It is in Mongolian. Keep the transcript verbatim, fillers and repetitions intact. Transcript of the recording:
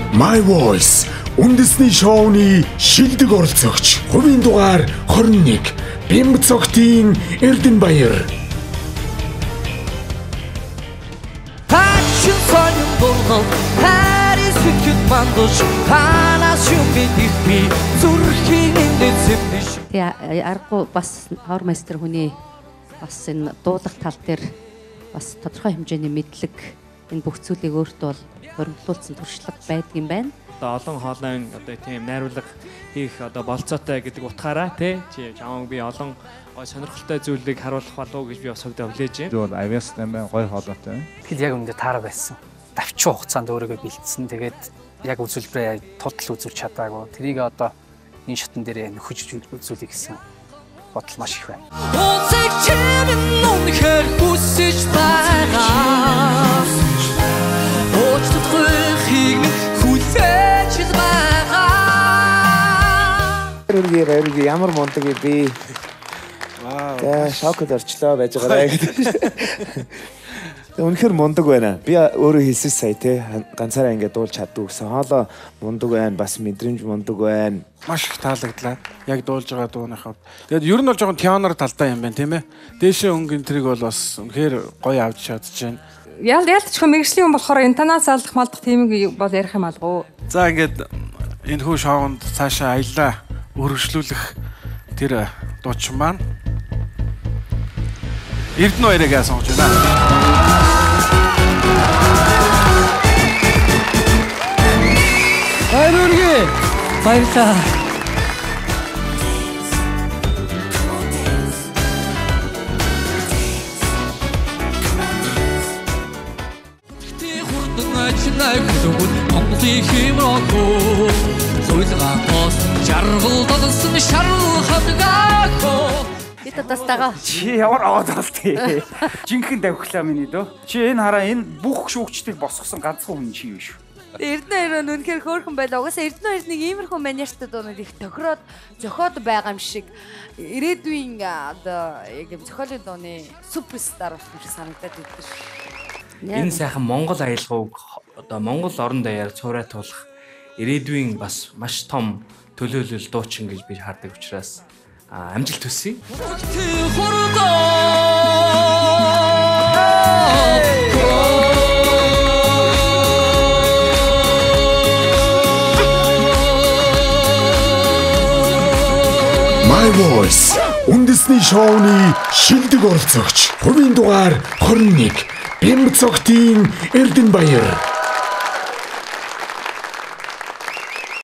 My Voice үндэсний шоуны шилдэг оролцогч хувийн дугаар хорин нэг Бэмб цогтын Эрдэнэбаяр. Пачин сонин болгон Харис хүчит мандуш танаас юм бидихби зүрхийн эндэсэвдиш. Тэгээ аргагүй бас хоор майстер хүний бас энэ дуулах тал дээр бас тодорхой хэмжээний мэдлэг энэ бүх зүйлийг өөртөө бол хөрөнгөлүүлсэн туршлага байдаг юм байна. Одоо олон хоолойн одоо тийм найруулга хийх одоо болцоотой гэдэг утгаараа тий чи чамаг би олон гой сонирхолтой зүйлийг харуулах болов уу гэж би бас өгдөө хүлээж байна. Зөв авиас нэмэн гой хоолойтой. Тэгэл яг өмнөд таараа байсан. Давчин хугацаанд өөрийгөө бэлдсэн. Тэгээд яг үзүүлбэрээ тотал үзүүлж чадаагүй. Тэрийг одоо энэ шатн дээр нөхөж үзүүлэх гэсэн бодол маш их байна. Ууцэг чимэн үнэхээр хүсэж байгаа. Ууцтойхийг хүлээж байгаа. Үргээ үргээ ямар мундаг би. Вау. Шокод орчлоо байж байгаа гэдэг. Үнэхээр мундаг байна. Би өөрөө хэлсэн сая те ганцаараа ингээд дуулж чаддгүй гэсэн. Хоолоо мундаг байна, бас мэдрэмж мундаг байна. Маш их таалагдлаа. Яг дуулж байгаа дууныхаа. Тэгээд ер нь бол жоохон пианоор талтай юм байна, тийм ээ. Дээшээ өнгөн трийг бол бас үнэхээр гоё авч чадж байна. Ял ялцчих мэрэгжлийн юм болохоор интонаас алдах малдах тиймийг бол ярих юм алгуу. За ингээд энэ хүү шоунд цаашаа аялаа өргөжлүүлэх тэр дуучин маань Эрдэнэбаярыг сонгож байна. Баярлалаа. Баярлалаа. Чинай хүлгүүн Монголын хэмээгөө Зойлгаа тоос жаргал дагсан шарал хавгаахоо Бид тастагаа. Чи ямар аваад болтыг. Жинхэнэ давхлаа миний дөө. Чи энэ хараа энэ бүх шүүгчдийг босгосон ганцхан хүн чи юм шүү. Эрдэнэбаяр нь үнэхээр хөөрхөн байлаа. Угаасаа Эрдэнэбаяр нэг иймэрхүү маньяштай дуунууд их тохироод зохиод байгаа юм шиг ирээдүйн одоо яг юм зохиолын дууны суперстар болох юм шиг санагдаад байдаг шүү. Энэ сайхан Монгол аялгауг одоо Монгол орон даяар цувраа туулах ирээдүйн бас маш том төлөөлөл дуучин гэж би хардаг учраас амжилт хүсье. My Voice үндэсний шоуны шилдэг оролцогч хувийн дугаар хорин нэг Бэмб цогтын Эрдэнэбаяр.